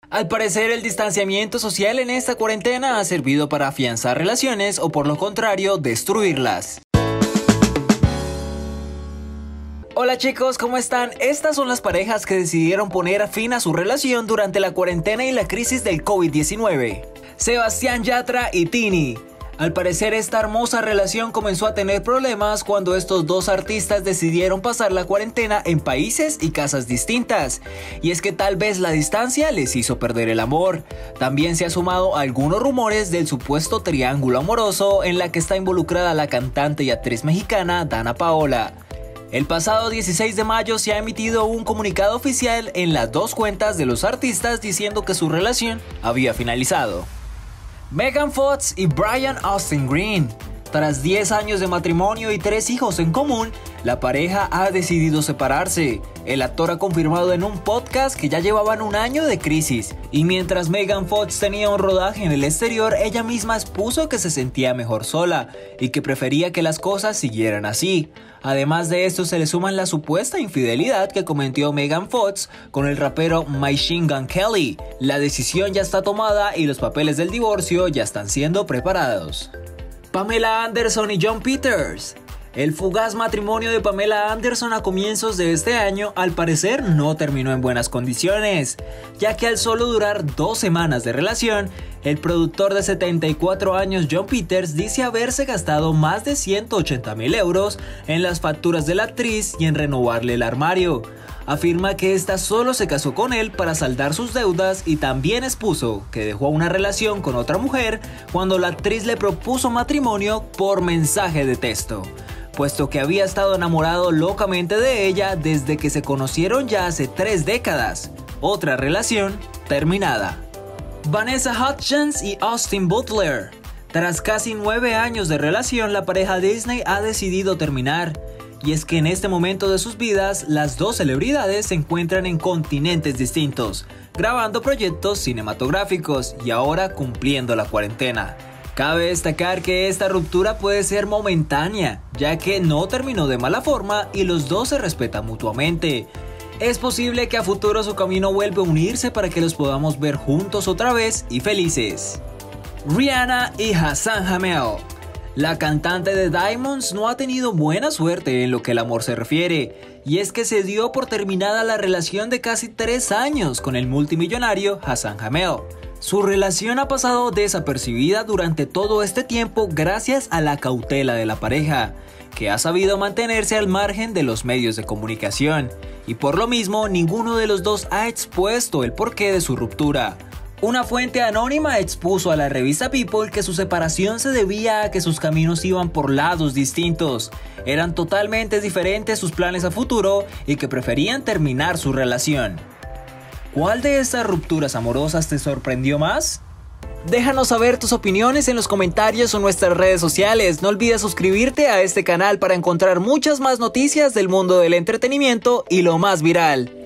Al parecer, el distanciamiento social en esta cuarentena ha servido para afianzar relaciones o, por lo contrario, destruirlas. Hola chicos, ¿cómo están? Estas son las parejas que decidieron poner fin a su relación durante la cuarentena y la crisis del COVID-19. Sebastián Yatra y Tini. Al parecer, esta hermosa relación comenzó a tener problemas cuando estos dos artistas decidieron pasar la cuarentena en países y casas distintas. Y es que tal vez la distancia les hizo perder el amor. También se ha sumado algunos rumores del supuesto triángulo amoroso en la que está involucrada la cantante y actriz mexicana Danna Paola. El pasado 16 de mayo se ha emitido un comunicado oficial en las dos cuentas de los artistas diciendo que su relación había finalizado. Megan Fox y Brian Austin Green. Tras 10 años de matrimonio y 3 hijos en común, la pareja ha decidido separarse. El actor ha confirmado en un podcast que ya llevaban un año de crisis. Y mientras Megan Fox tenía un rodaje en el exterior, ella misma expuso que se sentía mejor sola y que prefería que las cosas siguieran así. Además de esto, se le suman la supuesta infidelidad que cometió Megan Fox con el rapero Machine Gun Kelly. La decisión ya está tomada y los papeles del divorcio ya están siendo preparados. Pamela Anderson y Jon Peters. El fugaz matrimonio de Pamela Anderson a comienzos de este año al parecer no terminó en buenas condiciones, ya que al solo durar 2 semanas de relación, el productor de 74 años Jon Peters dice haberse gastado más de 180,000 euros en las facturas de la actriz y en renovarle el armario. Afirma que esta solo se casó con él para saldar sus deudas y también expuso que dejó una relación con otra mujer cuando la actriz le propuso matrimonio por mensaje de texto, puesto que había estado enamorado locamente de ella desde que se conocieron ya hace 3 décadas. Otra relación terminada. Vanessa Hudgens y Austin Butler. Tras casi 9 años de relación, la pareja Disney ha decidido terminar. Y es que en este momento de sus vidas, las dos celebridades se encuentran en continentes distintos, grabando proyectos cinematográficos y ahora cumpliendo la cuarentena. Cabe destacar que esta ruptura puede ser momentánea, ya que no terminó de mala forma y los dos se respetan mutuamente. Es posible que a futuro su camino vuelva a unirse para que los podamos ver juntos otra vez y felices. Rihanna y Hassan Jameel. La cantante de Diamonds no ha tenido buena suerte en lo que el amor se refiere, y es que se dio por terminada la relación de casi 3 años con el multimillonario Hassan Jameel. Su relación ha pasado desapercibida durante todo este tiempo gracias a la cautela de la pareja, que ha sabido mantenerse al margen de los medios de comunicación, y por lo mismo ninguno de los dos ha expuesto el porqué de su ruptura. Una fuente anónima expuso a la revista People que su separación se debía a que sus caminos iban por lados distintos, eran totalmente diferentes sus planes a futuro y que preferían terminar su relación. ¿Cuál de estas rupturas amorosas te sorprendió más? Déjanos saber tus opiniones en los comentarios o en nuestras redes sociales. No olvides suscribirte a este canal para encontrar muchas más noticias del mundo del entretenimiento y lo más viral.